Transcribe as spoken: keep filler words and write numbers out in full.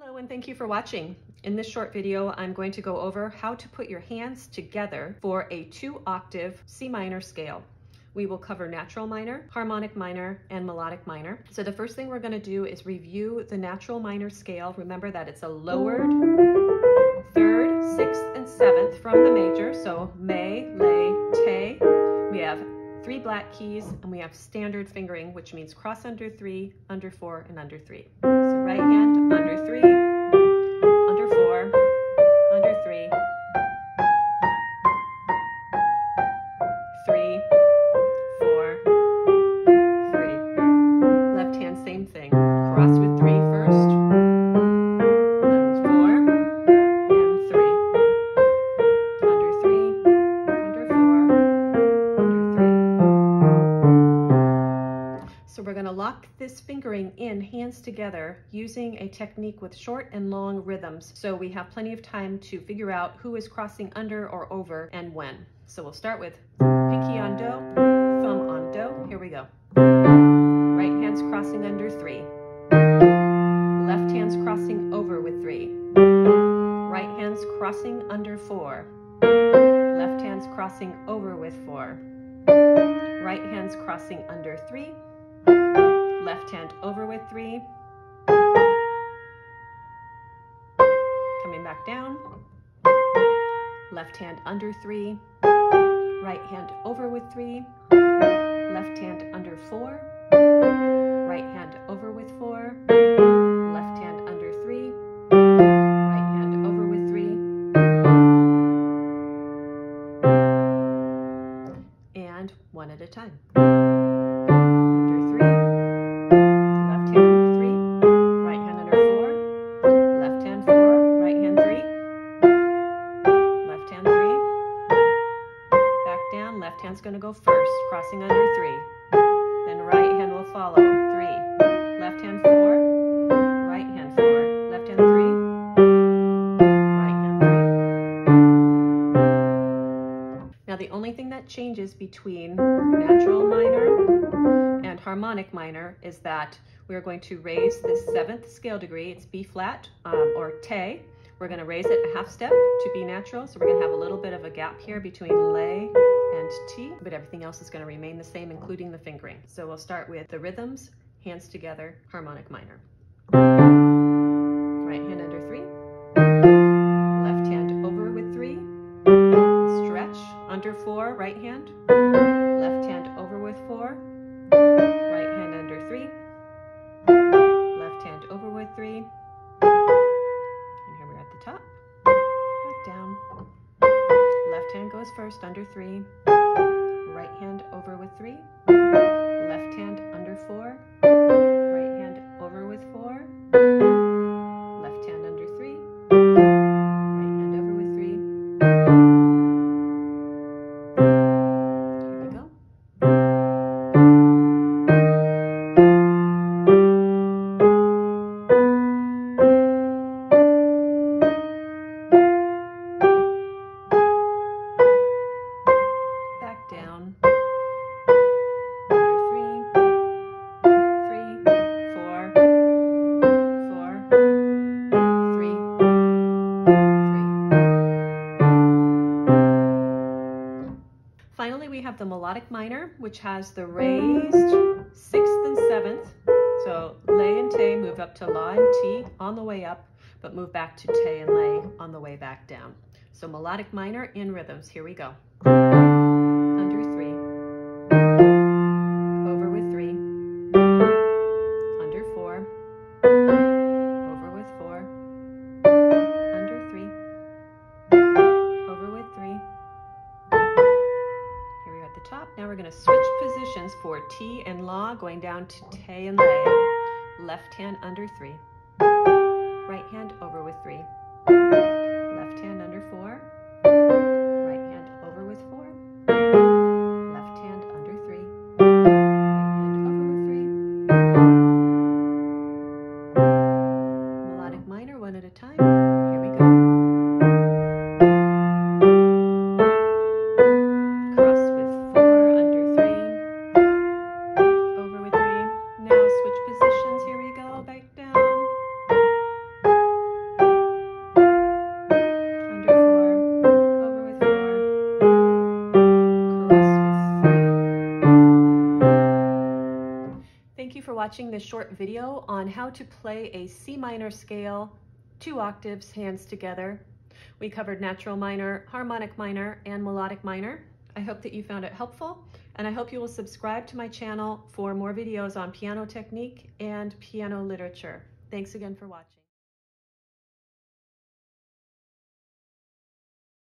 Hello and thank you for watching. In this short video, I'm going to go over how to put your hands together for a two octave C minor scale. We will cover natural minor, harmonic minor, and melodic minor. So the first thing we're going to do is review the natural minor scale. Remember that it's a lowered third, sixth, and seventh from the major. So me, lay, te. We have three black keys and we have standard fingering, which means cross under three, under four, and under three. So right hand under three, under four, under three, three, four, three. Left hand, same thing. Cross with three first, then four, and three. Under three, under four, under three. So we're going to lock this fingering in hands together using a technique with short and long rhythms. So we have plenty of time to figure out who is crossing under or over and when. So we'll start with pinky on do, thumb on do. Here we go. Right hand's crossing under three. Left hand's crossing over with three. Right hand's crossing under four. Left hand's crossing over with four. Right hand's crossing under three. Left hand over with three. Coming back down. Left hand under three. Right hand over with three. Left hand under four. Right hand over with four. Left hand under three. Right hand over with three. And one at a time. Left hand's going to go first, crossing under three. Then right hand will follow, three. Left hand four, right hand four. Left hand three, right hand three. Now the only thing that changes between natural minor and harmonic minor is that we're going to raise this seventh scale degree. It's B flat um, or te. We're going to raise it a half step to B natural. So we're going to have a little bit of a gap here between lay and T, but everything else is going to remain the same, including the fingering. So we'll start with the rhythms, hands together, harmonic minor. Right hand under three. Left hand over with three. Stretch under four, right hand. Left hand over with four. Right hand under three. Left hand over with three. And here we're at the top. Back down. Left hand goes first, under three. Right hand over with three. Left hand under four. Right hand over with four. Left hand under three. Right hand over with three. Here we go. Down, under three, three, four, four, three, three. Finally, we have the melodic minor, which has the raised sixth and seventh. So lay and te move up to la and ti on the way up, but move back to te and lay on the way back down. So melodic minor in rhythms. Here we go. Under three, over with three, under four, over with four, under three, over with three. Here we are at the top. Now we're going to switch positions for T and La, going down to Te and Lay. Left hand under three, right hand over with three, left hand under four, right hand over with four. Left hand under three, right hand over with three. Melodic minor, one at a time. Here we go. Cross with four, under three, over with three. Now switch positions. Here we go. Back down. watching this short video on how to play a C minor scale, two octaves, hands together. We covered natural minor, harmonic minor, and melodic minor. I hope that you found it helpful, and I hope you will subscribe to my channel for more videos on piano technique and piano literature. Thanks again for watching.